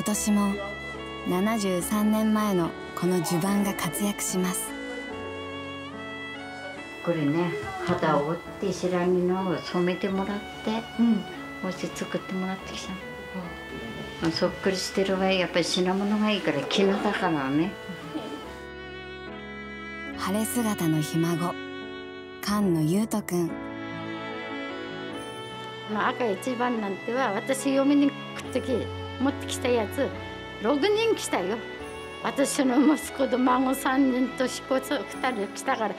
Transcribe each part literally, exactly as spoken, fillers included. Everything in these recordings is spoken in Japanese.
今年もななじゅうさんねんまえのこの襦袢が活躍します。 これね、肌を折って白髪のを染めてもらって、うん、こうして作ってもらってきたの、うん、そっくりしてる場合やっぱり品物がいいから絹だからね。 晴れ姿のひ孫菅野優斗くん。 赤一番なんては私嫁に来る時持ってきたやつろくにん来たよ。私の息子と孫さんにんとしこつふたり来たから。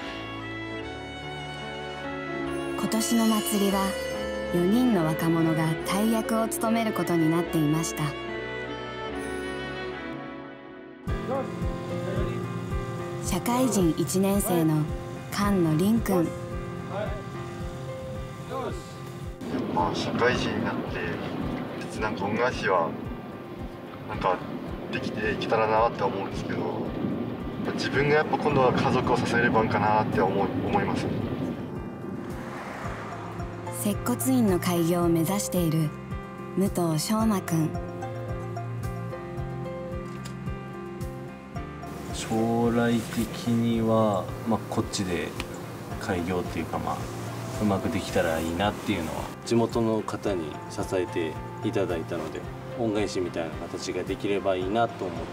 今年の祭りはよにんの若者が大役を務めることになっていました。社会人いちねん生の菅野凛くん。 まあ社会人になって別になんか恩返しはなんかできていけたらなって思うんですけど、自分がやっぱ今度は家族を支える番かなって思い思います。 接骨院の開業を目指している武藤翔馬くん。 将来的には、まあ、こっちで開業っていうか、まあ、うまくできたらいいなっていうのは地元の方に支えていただいたので、恩返しみたいな形ができればいいなと思って。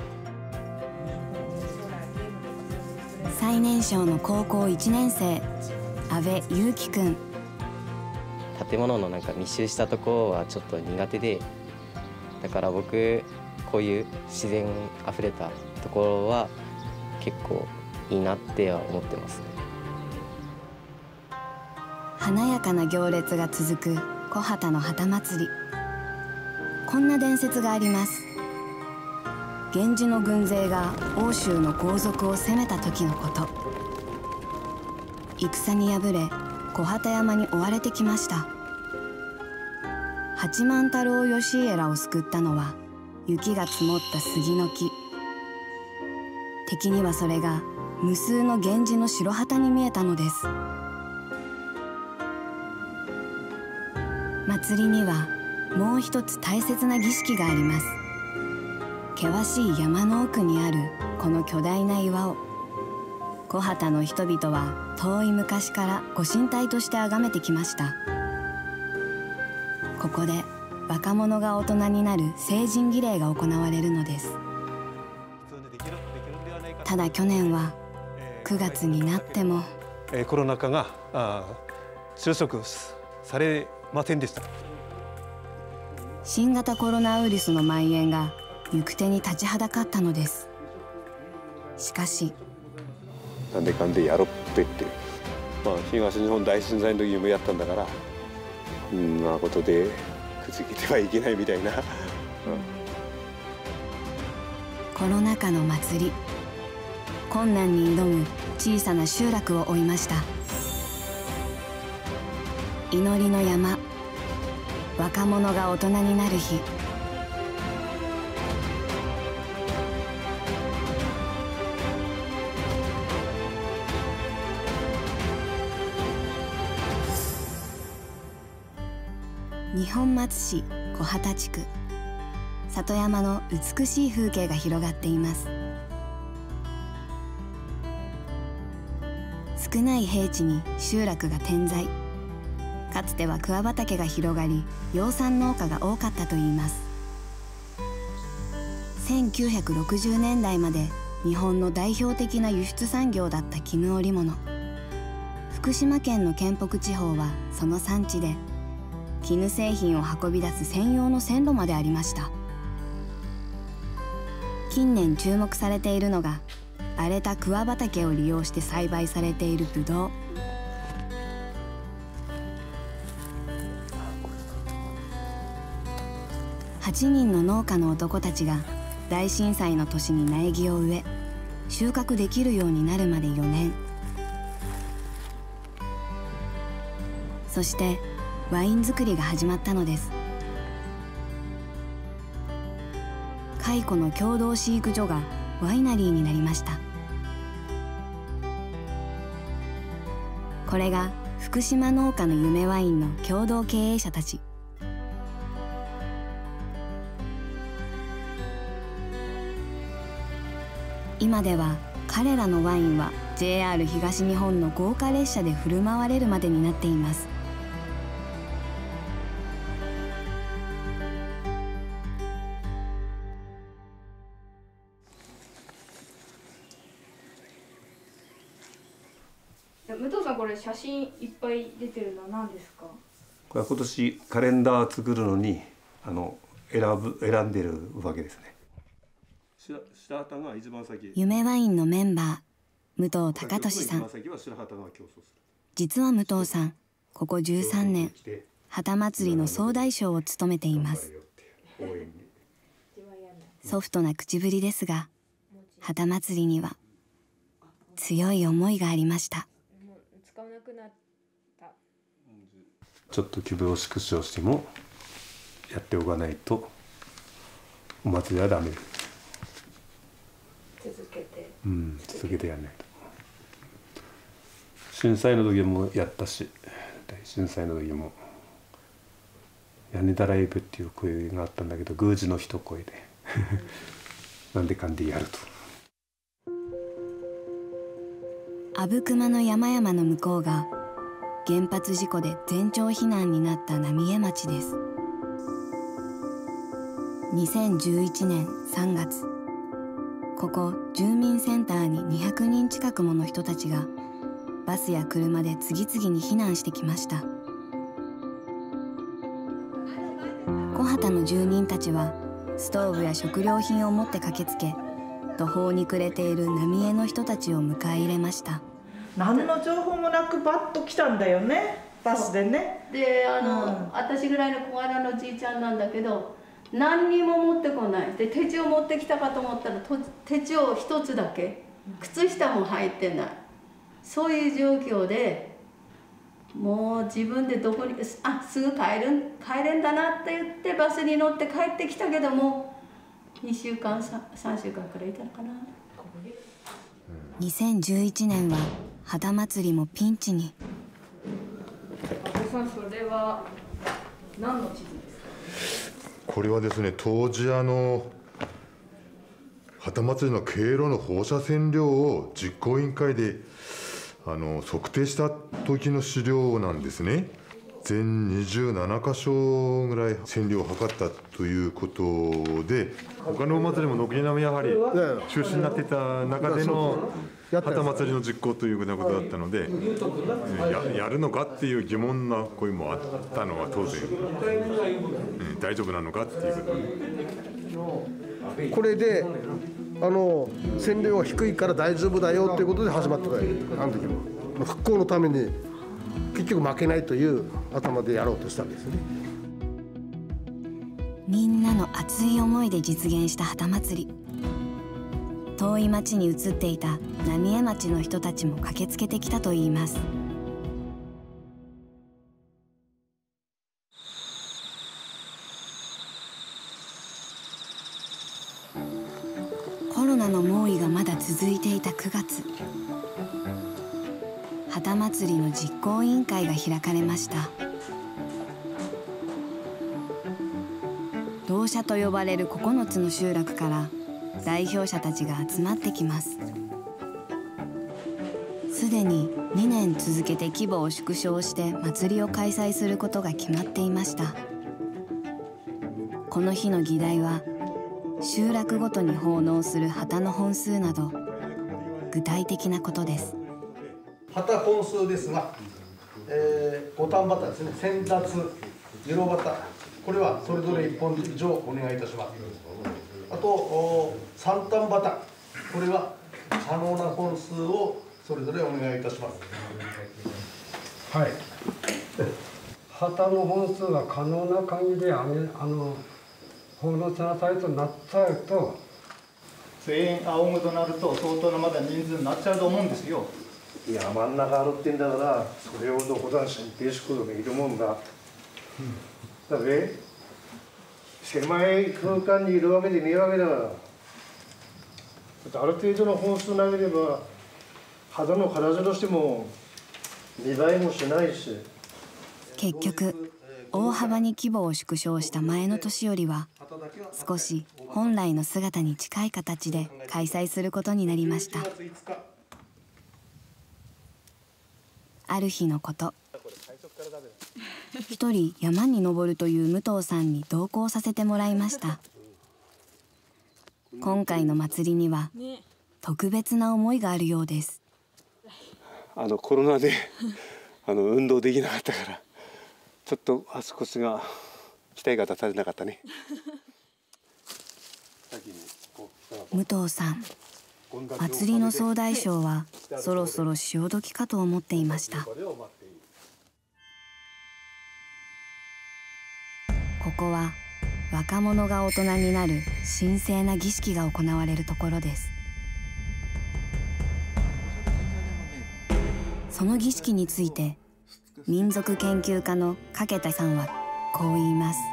最年少の高校いちねん生阿部裕樹くん。 建物のなんか密集したところはちょっと苦手で、だから僕こういう自然あふれたところは結構いいなっては思ってますね。 華やかな行列が続く小畑の旗祭り。こんな伝説があります。源氏の軍勢が奥州の豪族を攻めた時のこと。戦に敗れ小畑山に追われてきました。八幡太郎義家らを救ったのは雪が積もった杉の木。敵にはそれが無数の源氏の白旗に見えたのです。祭りにはもう一つ大切な儀式があります。険しい山の奥にあるこの巨大な岩を小畑の人々は遠い昔からご神体として崇めてきました。ここで若者が大人になる成人儀礼が行われるのです。ただ去年はくがつになってもコロナ禍が収束されませんでした。 新型コロナウイルスの蔓延が行く手に立ちはだかったのです。しかしなんでかんでやろうって言って、まあ、東日本大震災の時にもやったんだから、こんなことでくじけてはいけないみたいな、うん、 コロナ禍の祭り、困難に挑む小さな集落を追いました。祈りの山、若者が大人になる日。二本松市小畑地区、里山の美しい風景が広がっています。少ない平地に集落が点在。かつては桑畑が広がり、養蚕農家が多かったといいます。せんきゅうひゃくろくじゅうねんだいまで日本の代表的な輸出産業だった絹織物。福島県の県北地方はその産地で、絹製品を運び出す専用の線路までありました。近年注目されているのが荒れた桑畑を利用して栽培されているブドウ。はちにんの農家の男たちが大震災の年に苗木を植え、収穫できるようになるまでよねん。そしてワイン作りが始まったのです。蚕の共同飼育所がワイナリーになりました。これが福島農家の夢ワインの共同経営者たち。 今では彼らのワインは ジェイアール 東日本の豪華列車で振る舞われるまでになっています。 武藤さん、これ写真いっぱい出てるのは何ですか？ これは今年カレンダー作るのにあの選ぶ選んでるわけですね。 夢ワインのメンバー武藤貴俊さん。実は武藤さん、ここじゅうさんねん旗祭りの総大将を務めています。ソフトな口ぶりですが、旗祭りには強い思いがありました。 ちょっと規模を縮小してもやっておかないとお祭りはダメ。 続けて、 うん、続けてやらないと。震災の時もやったし、大震災の時も屋根だライブっていう声があったんだけど、宮司の一声でなんでかんでやると。 阿武隈の山々の向こうが原発事故で全町避難になった浪江町です。にせんじゅういちねんさんがつ、ここ住民センターににひゃくにん近くもの人たちがバスや車で次々に避難してきました。小畑の住人たちはストーブや食料品を持って駆けつけ、途方に暮れている浪江の人たちを迎え入れました。 何の情報もなくバッと来たんだよね、バスでね。 で、あの、うん、私ぐらいの小柄のじいちゃんなんだけど、何にも持ってこない。で、手帳持ってきたかと思ったら手帳一つだけ、靴下も入ってない。そういう状況で、もう自分でどこに、あ、すぐ帰る帰れんだなって言ってバスに乗って帰ってきたけども、にしゅうかんさんしゅうかんくらいいたのかな。 にせんじゅういちねんは旗祭りもピンチに。 阿部さん、それは何の地図ですか？ これはですね、当時あの旗祭りの経路の放射線量を実行委員会であの測定した時の資料なんですね。全にじゅうななかしょぐらい線量を測ったということで、他のお祭りも軒並みやはり中止になっていた中での旗祭りの実行というようなことだったので、や, やるのかっていう疑問な声もあったのは当然、うん、大丈夫なのかっていうことで、 これであの線量が低いから大丈夫だよっていうことで始まったのよ、あの時も。復興のために結局負けないという頭でやろうとしたんですね。 みんなの熱い思いで実現した旗祭り。遠い町に移っていた浪江町の人たちも駆けつけてきたといいます。コロナの猛威がまだ続いていたくがつ、旗祭りの実行委員会が開かれました。同社と呼ばれるここのつの集落から代表者たちが集まってきます。すでににねん続けて規模を縮小して祭りを開催することが決まっていました。この日の議題は集落ごとに奉納する旗の本数など具体的なことです。 旗本数ですが、えー、五反旗ですね、先達、次郎旗、これはそれぞれいっぽん以上お願いいたします。あと三反旗、これは可能な本数をそれぞれお願いいたします。 はい。旗の本数が可能な限りあげあの奉納しなさいとなっちゃうと、 全員仰ぐとなると相当なまだ人数になっちゃうと思うんですよ。 いや、真ん中あるってんだからそれをどこだし定宿でいるもんだ、うん、だぜ狭い空間にいるわけでねえわけだから、ある程度の本数投げれば肌の形としてもにばいもしないし。 結局大幅に規模を縮小した前の年よりは少し本来の姿に近い形で開催することになりました。ある日のこと、一人山に登るという武藤さんに同行させてもらいました。今回の祭りには特別な思いがあるようです。 あのコロナであの運動できなかったからちょっと足腰が鍛え方されなかったね。 武藤さん、祭りの総大将はそろそろ潮時かと思っていました。ここは若者が大人になる神聖な儀式が行われるところです。その儀式について民族研究家の掛田さんはこう言います。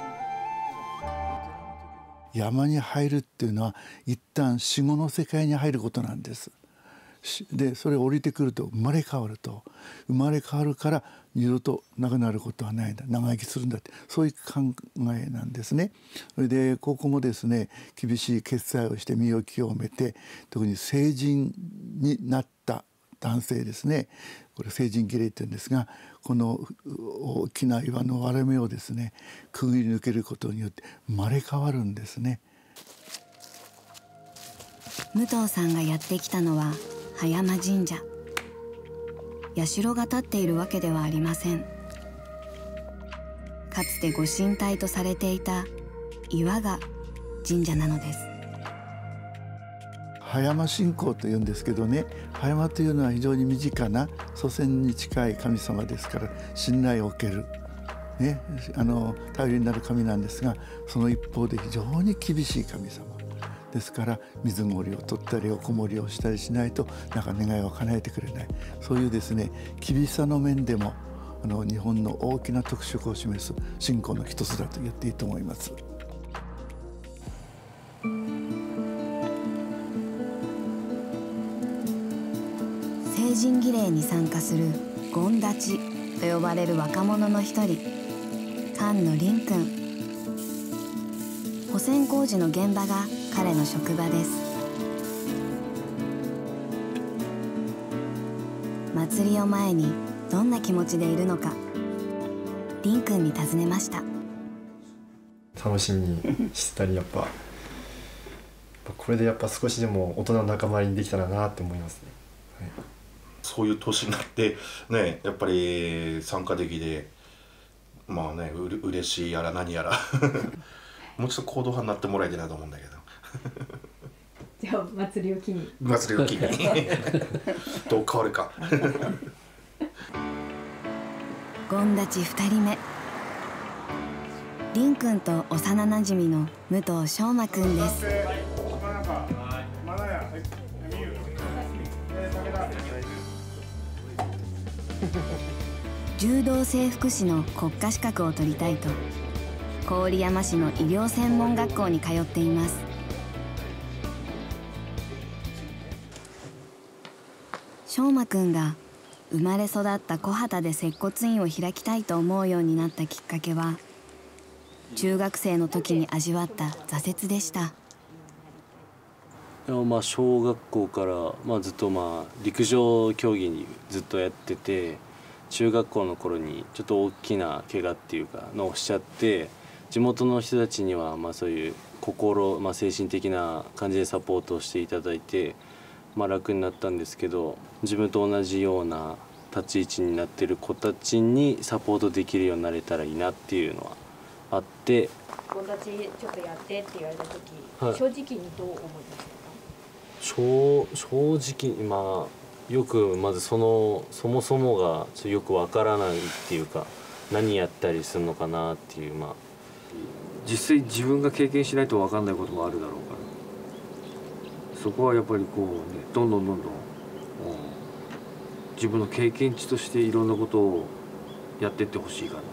山に入るっていうのは一旦死後の世界に入ることなんです。でそれを降りてくると生まれ変わると生まれ変わるから二度となくなることはないんだ、長生きするんだって、そういう考えなんですね。それでここもですね、厳しい決裁をして身を清めて、特に成人になった男性ですね、これ成人儀礼って言うんですが、この大きな岩の割れ目をですねくぐり抜けることによって生まれ変わるんですね。 武藤さんがやってきたのは葉山神社。社が建っているわけではありません。かつてご神体とされていた岩が神社なのです。 葉山信仰というんですけどね、葉山というのは非常に身近な祖先に近い神様ですから信頼を受ける、ね、あの頼りになる神なんですが、その一方で非常に厳しい神様ですから、水氷を取ったりおこもりをしたりしないとなんか願いを叶えてくれない、そういうですね厳しさの面でもあの日本の大きな特色を示す信仰の一つだと言っていいと思います。 成人儀礼に参加する権立ちと呼ばれる若者の一人、菅野凛君。保線工事の現場が彼の職場です。祭りを前にどんな気持ちでいるのか、凛君に尋ねました。 楽しみにしてたり、やっぱこれでやっぱ少しでも大人の仲間にできたらなって思いますね。はい、 そういう年になってね、やっぱり参加できて、まあね、うれ嬉しいやら何やらもうちょっと行動派になってもらいたいなと思うんだけどじゃあ祭りを機に祭りを機にどう変わるか権立ちふたりめ、凛君と幼なじみの武藤翔馬君です。柔道整復師の国家資格を取りたいと郡山市の医療専門学校に通っています。翔馬くんが生まれ育った小畑で接骨院を開きたいと思うようになったきっかけは、中学生の時に味わった挫折でした。 いやまあ小学校から、まあ、ずっとまあ陸上競技にずっとやってて、中学校の頃にちょっと大きな怪我っていうかのをしちゃって、地元の人たちにはまあそういう心、まあ、精神的な感じでサポートをしていただいて、まあ、楽になったんですけど、自分と同じような立ち位置になってる子たちにサポートできるようになれたらいいなっていうのはあって、 友達ちょっとやってって言われた時、 はい、 正直にどう思いましたか？ 正正直にまあよくまずそのそもそもがちょっとよくわからないっていうか、何やったりするのかなっていう、まあ実際自分が経験しないとわかんないこともあるだろうから、そこはやっぱりこうね、どんどんどんどん、うん、自分の経験値としていろんなことをやっていってほしいかな。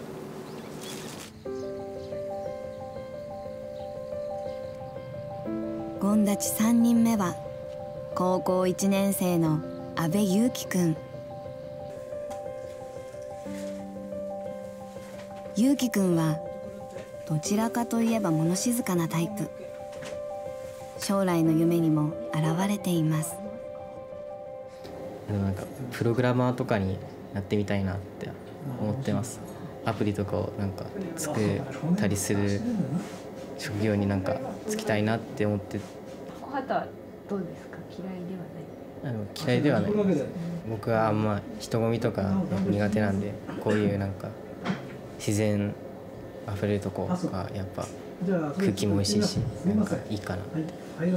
権立ちさんにんめは高校いちねん生の阿部勇樹くん。勇樹くんはどちらかといえば物静かなタイプ。将来の夢にも現れています。 なんかプログラマーとかになってみたいなって思ってます。アプリとかをなんか作ったりする職業になんか就きたいなって思って。 小畑どうですか？嫌いではない？ あの嫌いではないです。僕はあんま人混みとか苦手なんで、こういうなんか自然あふれるとこがやっぱ空気も美味しいし、なんかいいかなって。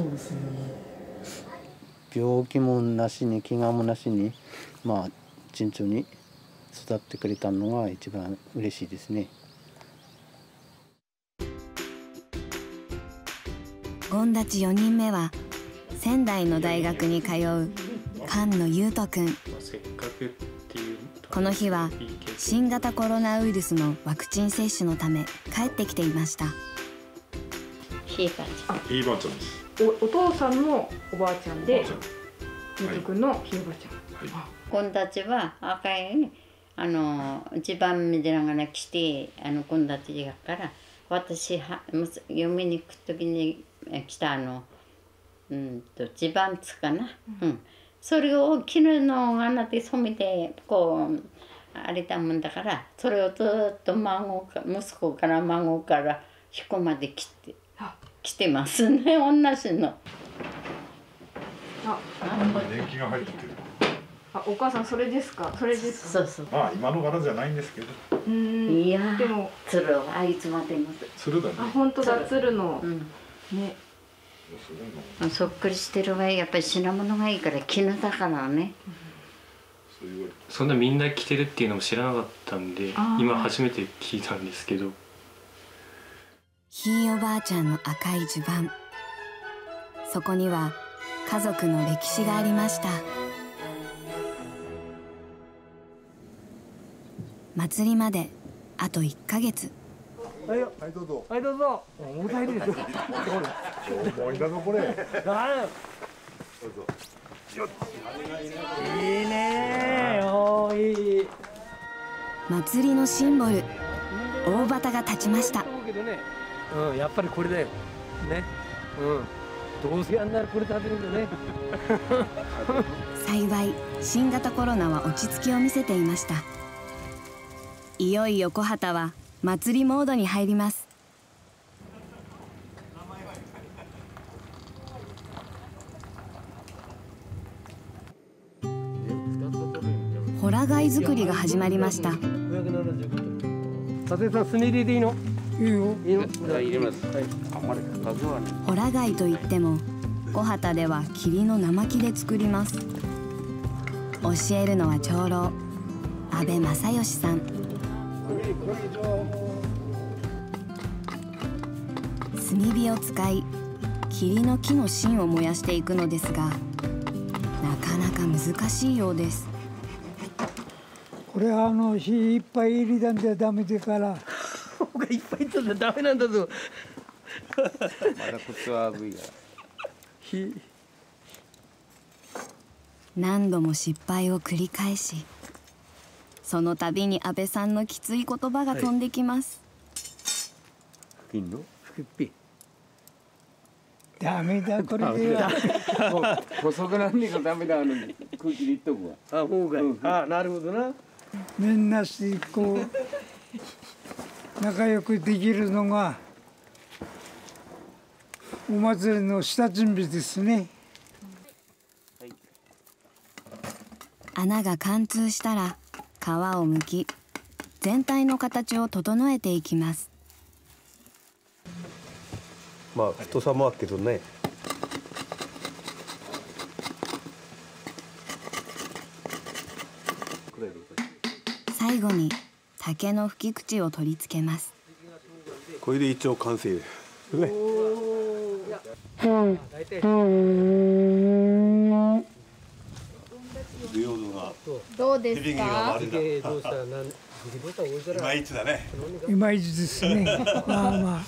病気もなしに怪我もなしに、まあ順調に育ってくれたのが一番嬉しいですね。 権立ちよにんめは仙台の大学に通う菅野優斗くん。この日は新型コロナウイルスのワクチン接種のため帰ってきていました。 ひいばあちゃん。 ひいばあちゃんです。お, お父さんのおばあちゃんで、ゆうとくんのひいばあちゃん。 今たちは赤いあの一番目でながら来て、あの今たちやから私は嫁に行く時に来たあのうんと地盤つかな、うん、それを昨日のあなた染めてこうあれたもんだから、それをずっと孫か息子から孫から彦まで来て。来てますね、同じの。 あ、 年季が入ってる。 あ、お母さんそれですか。それですか。 そうそう。 まあ今の柄じゃないんですけど。 うん。 いやでも鶴はあいつまでも。 鶴だね。 あ、本当だ、鶴の。 うん、 ね。 そっくりしてるわ。やっぱり品物がいいから絹だからね。 うん、そんなみんな着てるっていうのも知らなかったんで、今初めて聞いたんですけど。 ひいおばあちゃんの赤い襦袢、そこには家族の歴史がありました。祭りまであといっかげつ。 はいよ、はいどうぞ。はいどうぞ。重たいですよ。重いんだぞこれ。誰？どうぞ。いいねー。おーいい。 祭りのシンボル、大旗が立ちました。 うん、やっぱりこれだよ。ね。うん。どうせやんならこれ食べるんだね。 幸い新型コロナは落ち着きを見せていました。いよいよ小畑は祭りモードに入ります。ホラ貝作りが始まりました。 佐々さん、炭入れでいいの？いいよ。いいの？入れます。はい。あまり数はね。 ホラ貝といっても小畑では桐の生木で作ります。教えるのは長老阿部正義さん。炭火を使い桐の木の芯を燃やしていくのですが、なかなか難しいようです。 これはあの火いっぱい入れたんじゃダメだから。 いっぱい入れたんじゃダメなんだぞ。 まだコツは危いから。 火。 何度も失敗を繰り返し、その度に安倍さんのきつい言葉が飛んできます。 ピンの？ ピン。ダメだこれでは。 もう細くなんねえからダメだのに空気で言っとくわ。 あ、そうかい。うん、あ、なるほどな。 みんなしてこう仲良くできるのがお祭りの下準備ですね。 穴が貫通したら皮を剥き、全体の形を整えていきます。 まあ太さもあるけどね。 最後に竹の吹き口を取り付けます。 これで一応完成ですね。 どうですか？ いまいちだね。 いまいちですね。まあまあ。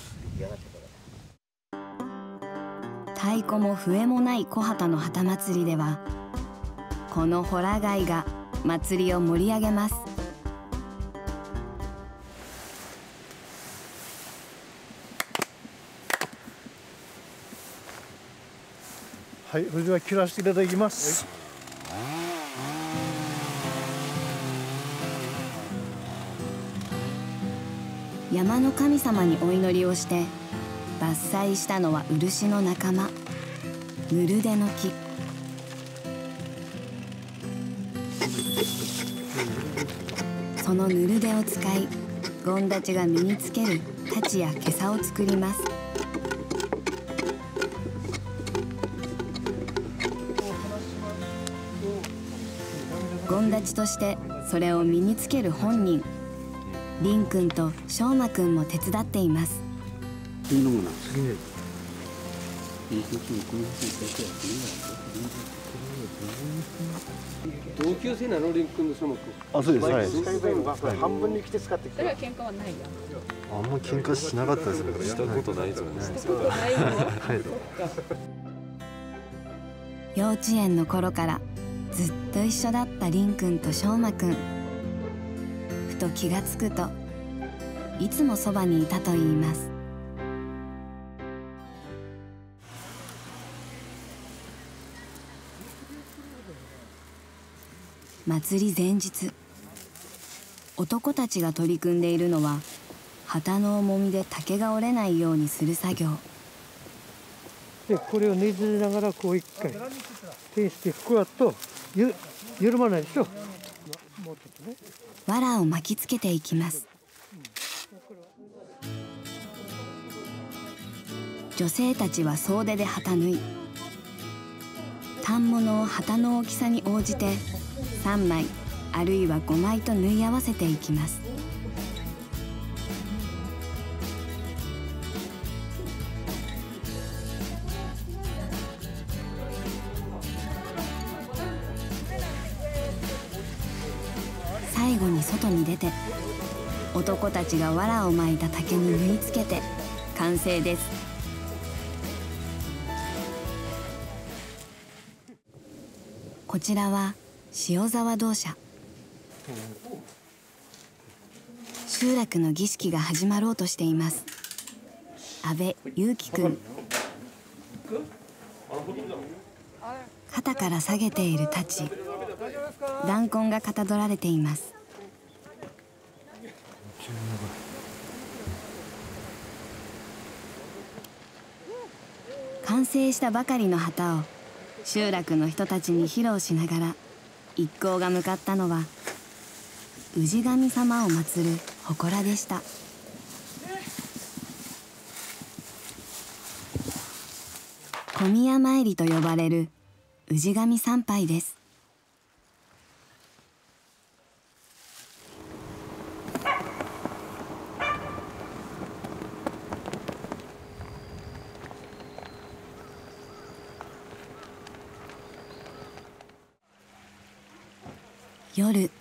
太鼓も笛もない小畑の旗祭りでは、このホラ貝が祭りを盛り上げます。 はい、それでは切らせていただきます。 山の神様にお祈りをして伐採したのは漆の仲間、ヌルデの木。そのヌルデを使い、ゴンたちが身につける太刀や袈裟を作ります。ゴンたちとしてそれを身につける本人、リン君とショウマ君も手伝っています。 同級生なの、リン君のショウマ君。 あ、そうです。はい。 半分に来て使ってきた。 あんま喧嘩しなかったですね。 したことないと思います。 幼稚園の頃からずっと一緒だったリン君とショウマ君。ふと気がつくといつもそばにいたといいます。祭り前日、男たちが取り組んでいるのは旗の重みで竹が折れないようにする作業。 でこれをねじりながらこう一回手してこうやっとゆ緩まないでしょ。もうちょっとね。 藁を巻きつけていきます。女性たちは総出で旗縫い。反物を旗の大きさに応じてさんまいあるいはごまいと縫い合わせていきます。最後に外に出て男たちが藁を巻いた竹に縫い付けて完成です。こちらは塩沢同社。集落の儀式が始まろうとしています。阿部祐樹くん。肩から下げている太刀、弾痕がかたどられています。完成したばかりの旗を集落の人たちに披露しながら一行が向かったのは氏神様を祀る祠でした。小宮参りと呼ばれる氏神参拝です。夜、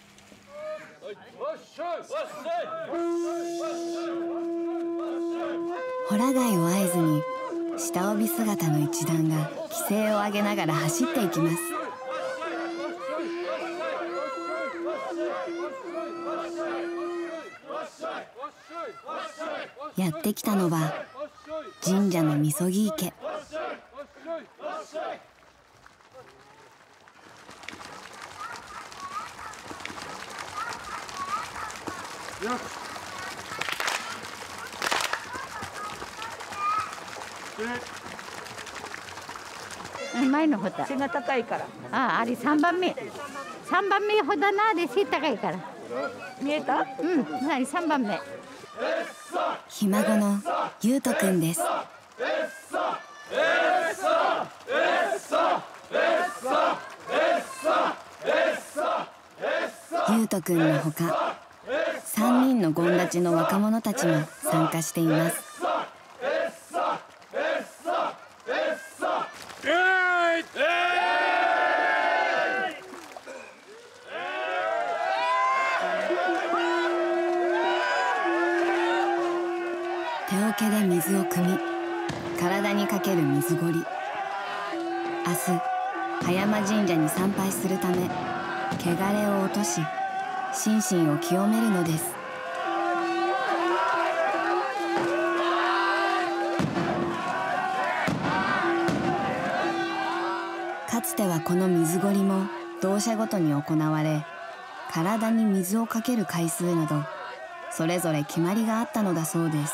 ホラ貝を合図に下帯姿の一団が奇声を上げながら走っていきます。やってきたのは神社のみそぎ池。 前のほだ。背が高いから。ああ、あれ三番目。三番目ほだなで背高いから。見えた？うん、はい、三番目。 ひ孫のゆうとくんです。ゆうとくんのほかさんにんのゴン立ちの若者たちも参加しています。手桶で水を汲み体にかける水ごり。明日葉山神社に参拝するため汚れを落とし心身を清めるのです。 かつてはこの水ごりも同社ごとに行われ、体に水をかける回数などそれぞれ決まりがあったのだそうです。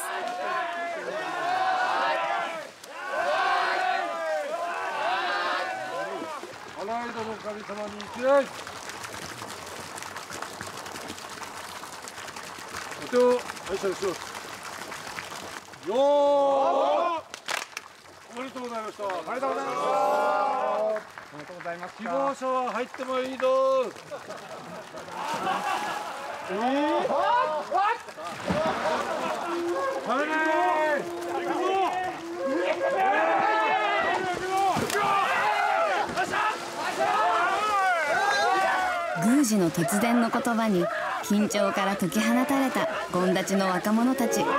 花枝の神様に一礼。お手を拝借します。よー、おめでとうございました。おめでとうございました。おめでとうございます。希望者は入ってもいいどー。えー、食べない。行くぞ。 宮司の突然の言葉に緊張から解き放たれたゴン立ちの若者たち。明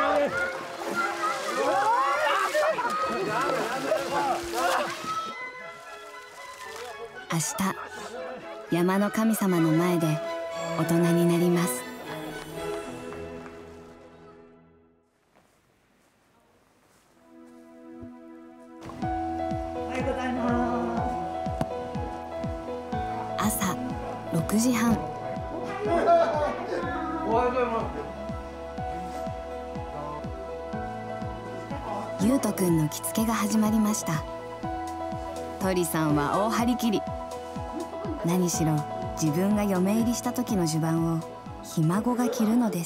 日、山の神様の前で大人になります。 おはようございます。 朝ろくじはん。 おはようございます。 ゆうとくんの着付けが始まりました。鳥さんは大張り切り。何しろ自分が嫁入りした時の襦袢をひ孫が着るのです。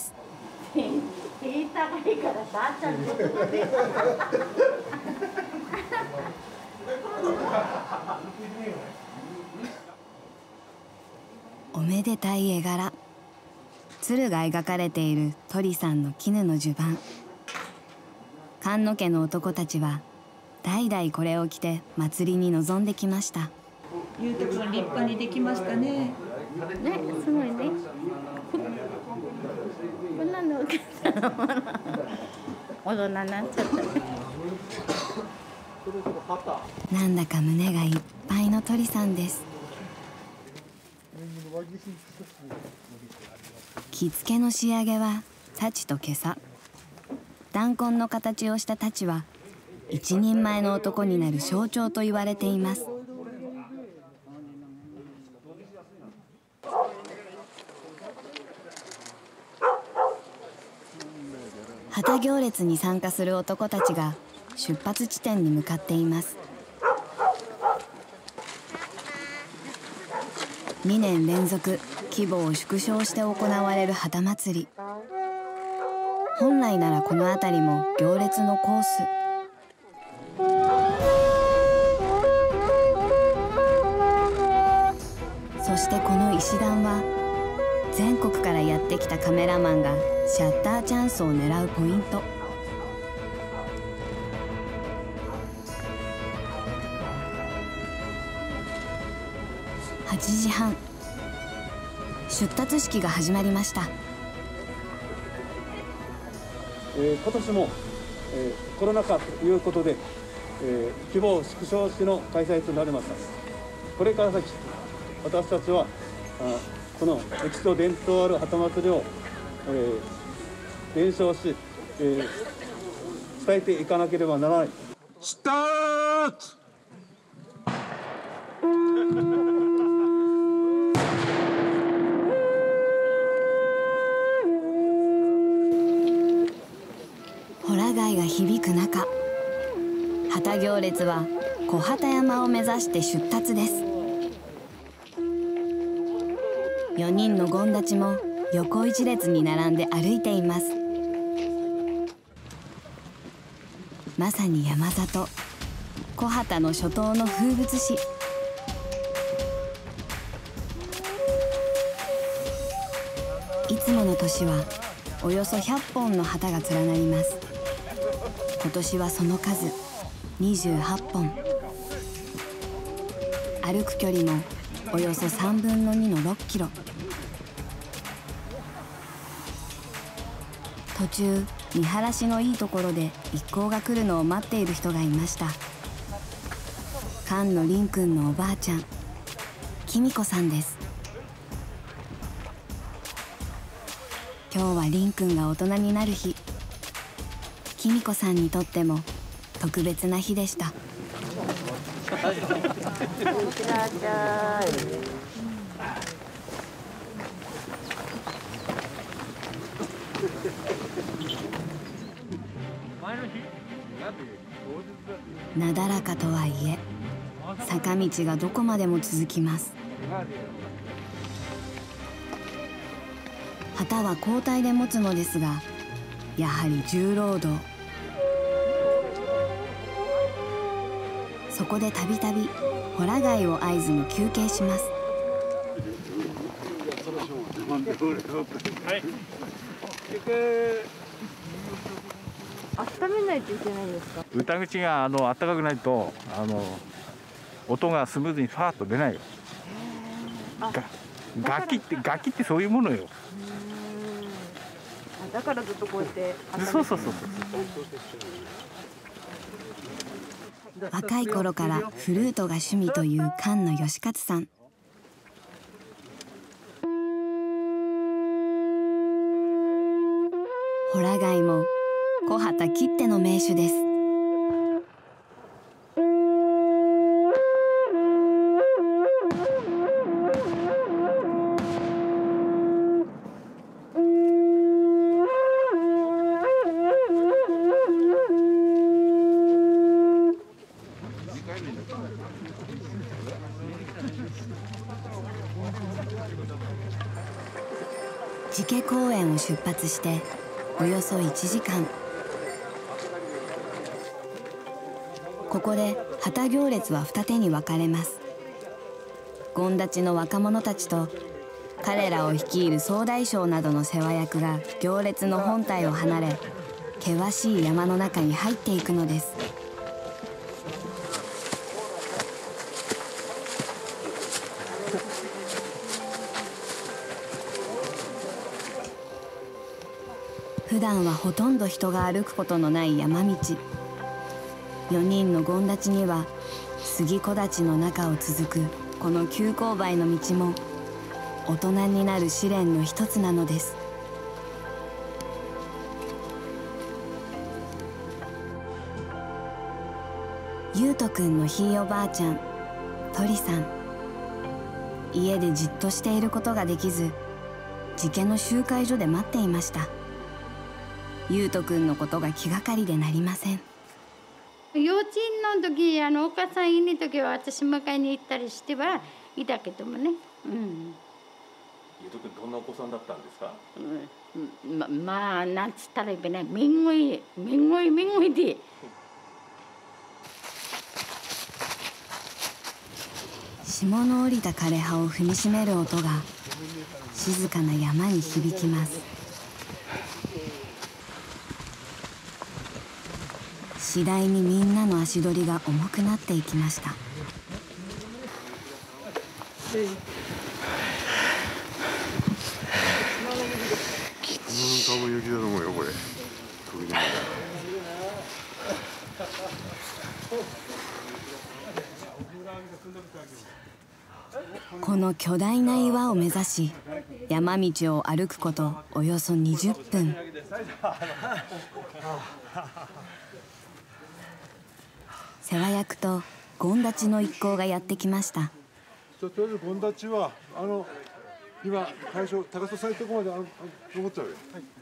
おめでたい絵柄、鶴が描かれている鳥さんの絹の襦袢。菅野家の男たちは代々これを着て祭りに臨んできました。 ゆうとくん立派にできましたね。 ね、すごいね。こんなの大人になっちゃった。 なんだか胸がいっぱいの鳥さんです。着付けの仕上げは太刀と袈裟。弾痕の形をした太刀は一人前の男になる象徴と言われています。旗行列に参加する男たちが出発地点に向かっています。にねん連続規模を縮小して行われる旗祭り。本来ならこの辺りも行列のコース。そしてこの石段は全国からやってきたカメラマンがシャッターチャンスを狙うポイント。はちじはん、出立式が始まりました。 えー、今年も、えー、コロナ禍ということで、えー、規模を縮小しての開催となりました。これから先、私たちはあこの歴史と伝統ある旗祭りを、えー、伝承し、えー、伝えていかなければならない。スタートホラ貝が響く中、旗行列は小旗山を目指して出立です。よにんのゴン立ちも横一列に並んで歩いています。まさに山里、小旗の初冬の風物詩。いつもの年はおよそひゃっぽんの旗が連なります。今年はその数にじゅうはっぽん。歩く距離もおよそさんぶんのにのろっキロ。途中見晴らしのいいところで一行が来るのを待っている人がいました。菅野凛くんのおばあちゃん、きみこさんです。今日は凛くんが大人になる日。きみこさんにとっても特別な日でした。 ってらっしゃい。 なだらかとはいえ坂道がどこまでも続きます。旗は交代で持つのですが、やはり重労働。そこでたびたびホラ貝を合図に休憩します。 温めないといけないんですか？ 歌口があの暖かくないとあの音がスムーズにファーッと出ないよ。楽器って楽器ってそういうものよ。 だからずっとこうやって温めて。 そうそうそうそう。 若い頃からフルートが趣味という菅野義勝さん。ホラ貝も小畑きっての名手です。寺家公園を出発しておよそいちじかん。ここで旗行列は二手に分かれます。権立ちの若者たちと彼らを率いる総大将などの世話役が行列の本体を離れ、険しい山の中に入っていくのです。普段はほとんど人が歩くことのない山道。よにんの権立ちには杉木立の中を続くこの急勾配の道も大人になる試練の一つなのです。ゆうとくんのひいおばあちゃん鳥さん、家でじっとしていることができず寺家の集会所で待っていました。ゆうとくんのことが気がかりでなりません。 幼稚園の時あのお母さんいない時は私迎えに行ったりしてはいたけどもね。うん。 ゆうとくんどんなお子さんだったんですか？ うん、ままあなんつったらいいかね、めんごいめんごいめんごいで。 霜の降りた枯れ葉を踏みしめる音が静かな山に響きます。次第にみんなの足取りが重くなっていきました。 多分雪だと思うよこれ。 この巨大な岩を目指し山道を歩くことおよそにじゅっぷん。世話役と権立ちの一行がやってきました。 とりあえず権立ちはあの今最初高さされたところまであの登っちゃうよ。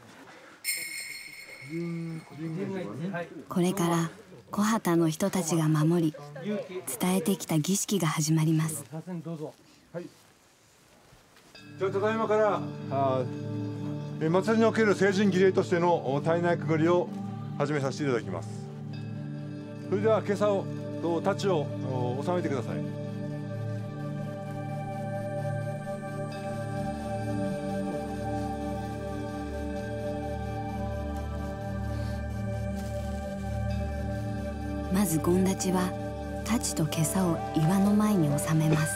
これから小畑の人たちが守り伝えてきた儀式が始まります。 はい、じゃあただいまからあえ祭りにおける成人儀礼としての体内くぐりを始めさせていただきます。それでは今朝をと太刀を収めてください。 まず権立ちは太刀と袈裟を岩の前に収めます。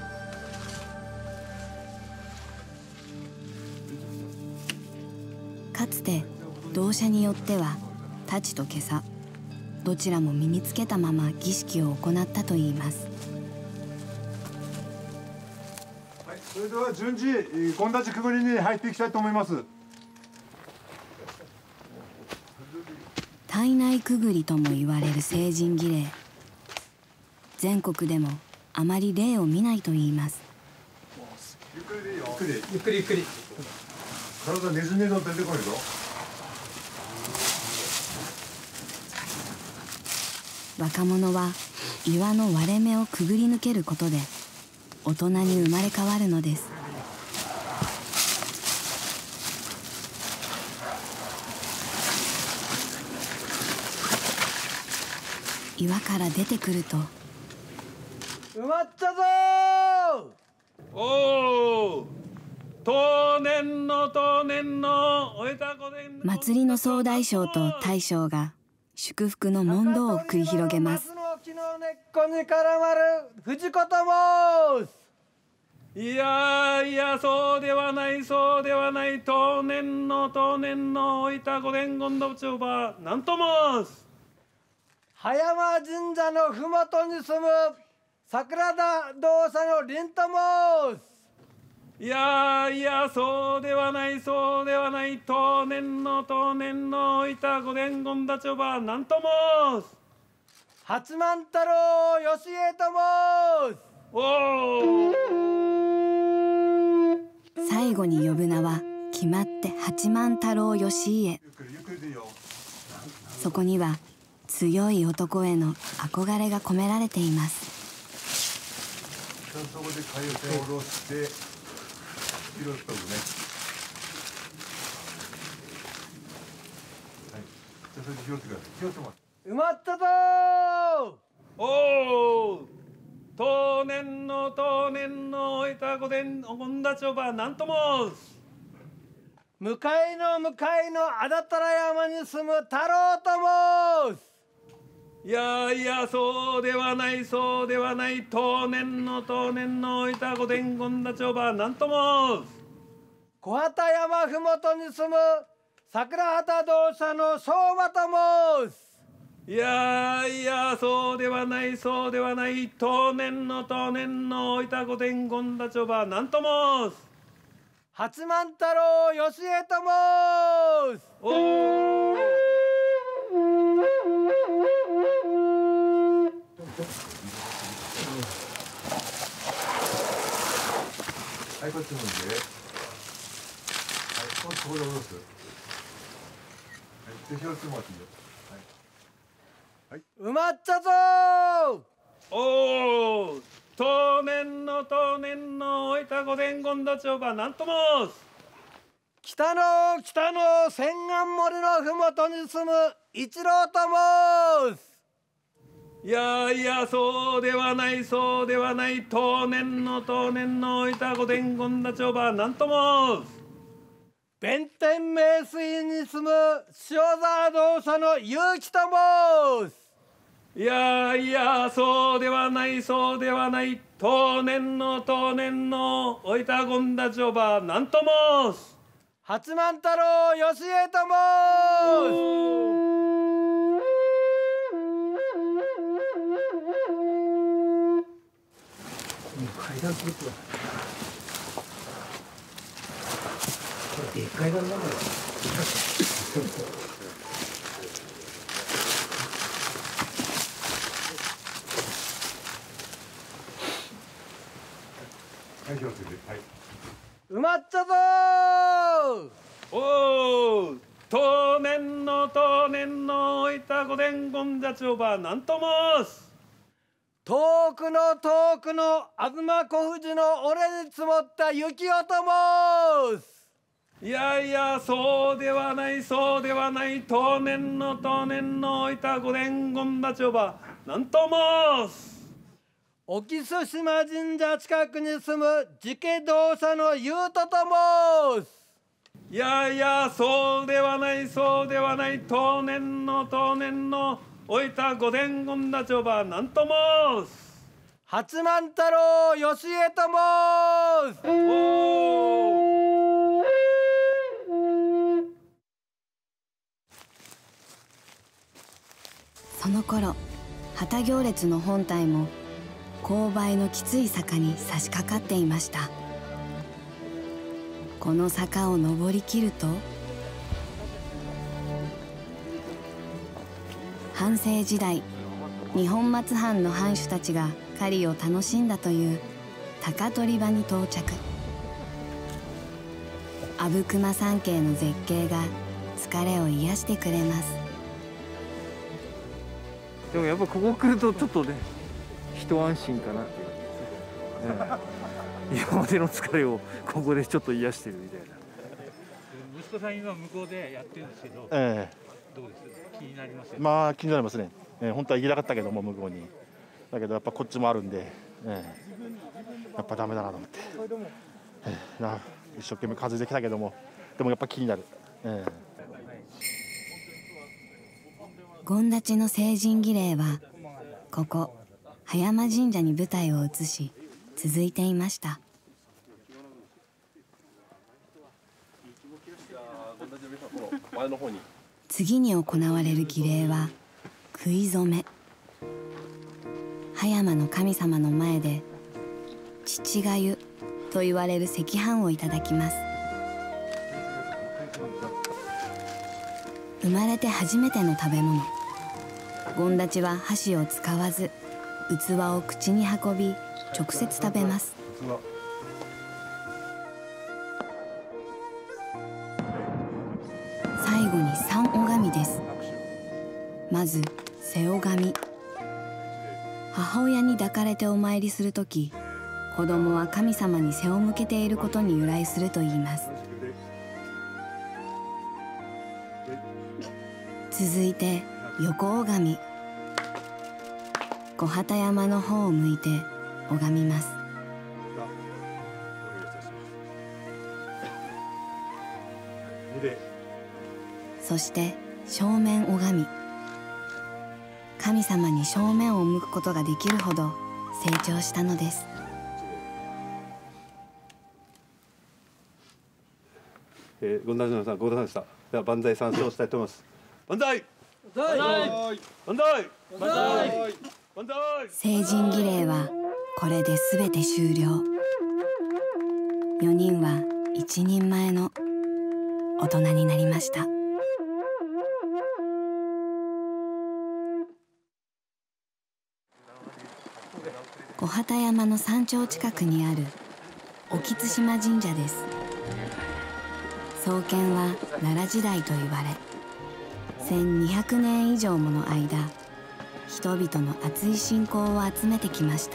かつて同社によっては太刀と袈裟どちらも身につけたまま儀式を行ったといいます。 はい、それでは順次権立ちくぐりに入っていきたいと思います。 体内くぐりとも言われる成人儀礼。全国でもあまり例を見ないと言います。 ゆっくりでいいよ。ゆっくりゆっくりゆっくり。体ねじねじの出てこいぞ。 若者は岩の割れ目をくぐり抜けることで大人に生まれ変わるのです。岩から出てくると埋まったぞー。 おお、当年の当年のおえたこでん祭りの総大将と大将が祝福の問答を繰り広げます。 木の根っこに絡まる藤子と申す。 いやいや、そうではないそうではない、当年の当年の大分御伝言道長は何と申す。 葉山神社のふもとに住む桜田道社の凛と申す。 いやいや、そうではないそうではない、当年の当年の大分御伝言道長は何と申す。 八幡太郎義家と申す。 おお。 最後に呼ぶ名は決まって八幡太郎義家。そこには強い男への憧れが込められています。 そこで貝を手を下ろして拾っとくね。はい。じゃあそれで拾ってください。拾ってもらって。 埋まったぞー。 おお。当年の当年の大分御伝言道長は何と申す。 向かいの向かいの安達太良山に住む太郎と申す。 いやいや、そうではないそうではない、当年の当年の大分御伝言道長は何と申す。 小畑山ふもとに住む桜畑道社の相馬と申す。 いやいや、そうではないそうではない、当年の当年の大分御伝言道長は何と申す。 八幡太郎義家と申す。 おお。 はい、こっちもんで。はい、こっちここで下ろす。はい、で拾ってもらっていいよ。はい。 埋まったぞー。 おお。当年の当年の大分御伝言道長は何と申す。 北の北の千貫森のふもとに住む一郎と申す。 いやいや、そうではないそうではない、当年の当年の大分御伝言道長は何と申す。 弁天名水に住む塩沢道社の結城と申す。 いやいや、そうではないそうではない、当年の当年の大分言道長は何と申す。 八幡太郎義家と申す。 階段作ってください。これでっかい段なんだよ。 はい、気をつけて。はい。 埋まったぞー。 おお。当年の当年の大分御伝言道長は何と申す。 遠くの遠くの東小富士の俺に積もった雪をと申す。 いやいや、そうではないそうではない、当年の当年の大分御伝言道長は何と申す。 沖須島神社近くに住む寺家道社の優斗と申す。 いやいや、そうではないそうではない、当年の当年の大分御伝言道長は何と申す。 八幡太郎義家と申す。 おお。 その頃旗行列の本隊も勾配のきつい坂に差し掛かっていました。この坂を登りきると藩政時代、二本松藩の藩主たちが狩りを楽しんだという高取場に到着。阿武隈山系の絶景が疲れを癒してくれます。 でもやっぱここ来るとちょっとね、一安心かなっていう、ええ、今までの疲れをここでちょっと癒してるみたいな。息子さん今向こうでやってるんですけど、ええ、どうです？気になりますよね。まあ気になりますね。えー、本当は行きたかったけども向こうに、だけどやっぱこっちもあるんで、えー、やっぱダメだなと思って、えー、な一生懸命数えてきたけども、でもやっぱ気になる。えー権立ちの成人儀礼はここ葉山神社に舞台を移し続いていました。次に行われる儀礼は食い初め。葉山の神様の前で父がゆと言われる赤飯をいただきます。生まれて初めての食べ物。権立ちは箸を使わず器を口に運び直接食べます。最後に三拝みです。まず背拝み。母親に抱かれてお参りするとき、子供は神様に背を向けていることに由来するといいます。続いて横拝み。小畑山の方を向いて拝みます。そして正面拝み。神様に正面を向くことができるほど成長したのです。 えー、権立ちの皆さんご苦労様でした。では万歳三唱したいと思います。万歳万歳万歳万歳万歳。 成人儀礼はこれで全て終了。よにんは一人前の大人になりました。小畑山の山頂近くにある沖津島神社です。創建は奈良時代と言われ、せんにひゃくねん以上もの間、人々の熱い信仰を集めてきました。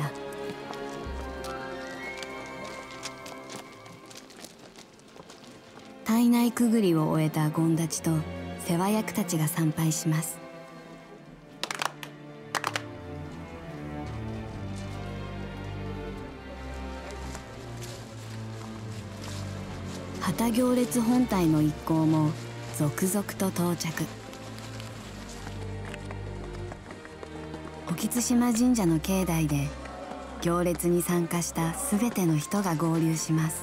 胎内くぐりを終えた権立ちと世話役たちが参拝します。旗行列本隊の一行も続々と到着。沖津島神社の境内で行列に参加したすべての人が合流します。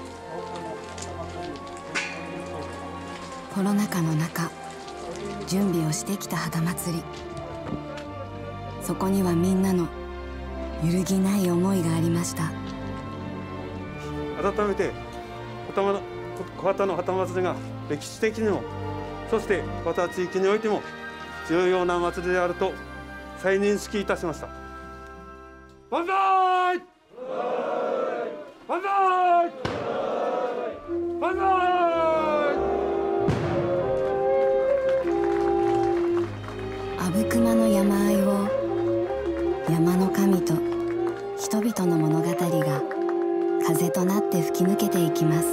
コロナ禍の中、準備をしてきた旗祭り。そこにはみんなの揺るぎない思いがありました。 改めて小畑の旗祭りが歴史的にも、そして小畑地域においても重要な祭りであると再認識いたしました。万歳万歳万歳。 阿武隈の山あいを山の神と人々の物語が風となって吹き抜けていきます。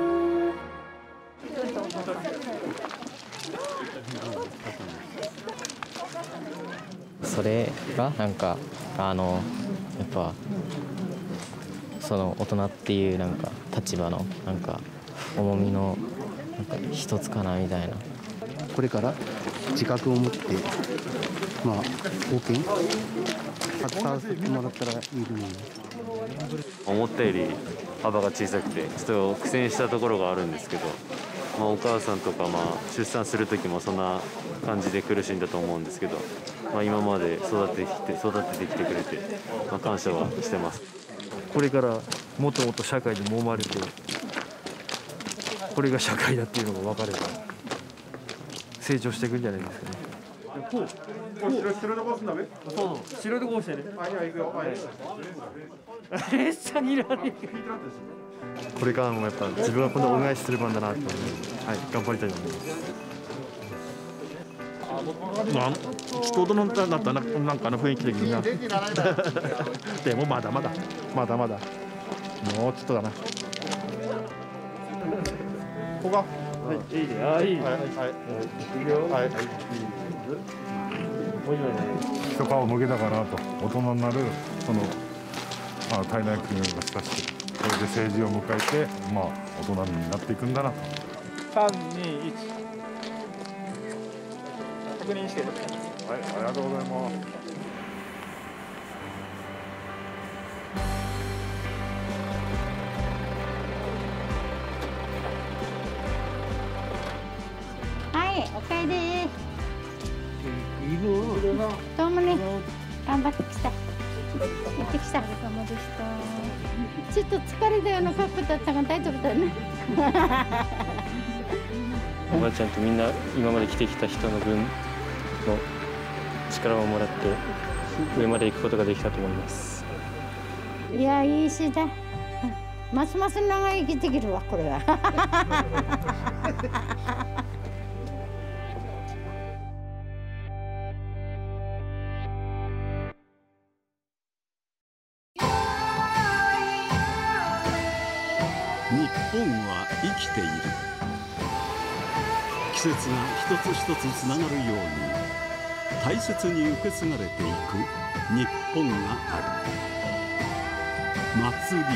それがなんかあのやっぱその大人っていうなんか立場のなんか重みのなんか一つかなみたいな。 これから自覚を持ってまあ貢献携わせてもらったらいいと思います。 思ったより幅が小さくてちょっと苦戦したところがあるんですけど、まあ、お母さんとかまあ出産する時もそんな感じで苦しんだと思うんですけど、まあ、今まで育ててきて育ててきてくれて、まあ、感謝はしてます。 これからもっともっと社会に揉まれて、これが社会だっていうのが分かれば成長していくんじゃないですかね。 こう白白でこうすんだべ。 そうそう白でこうしてね。 あいや行くよ。 列車にいられる。 これからもやっぱ自分は今度恩返しする番だなと思って、はい、頑張りたいと思います。 なん人とのなったななんかの雰囲気的にな。でもまだまだまだまだもうちょっとだな。ここが。はい、いいね。あ、いいね。はい、はい、いいよ。はい、はい。 一皮むけたかなと、大人になるそのまあ体内国がしたし、これで成人を迎えてまあ大人になっていくんだなと。 三二一。確認してる。 はい、ありがとうございます。 はい、おかえり。どうもね、頑張ってきた。行ってきた。ちょっと疲れたような格好だったが大丈夫だね。 おばあちゃんとみんな今まで来てきた人の分の力をもらって上まで行くことができたと思います。 いや、いいしだ。ますます長生きできるわ、これは。 日本は生きている。季節が一つ一つつながるように大切に受け継がれていく日本がある。祭り、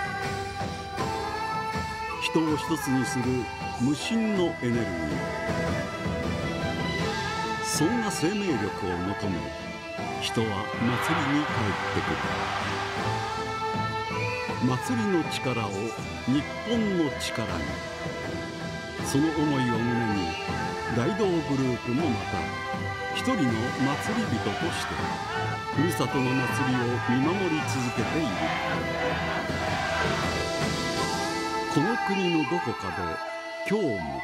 人を一つにする無心のエネルギー、そんな生命力を求め人は祭りに帰ってくる。祭りの力を日本の力に。その思いを胸に大道グループもまた一人の祭り人としてふるさとの祭りを見守り続けている。この国のどこかで今日もあったか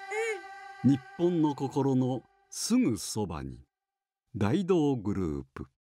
い、うん、日本の心のすぐそばに大道グループ。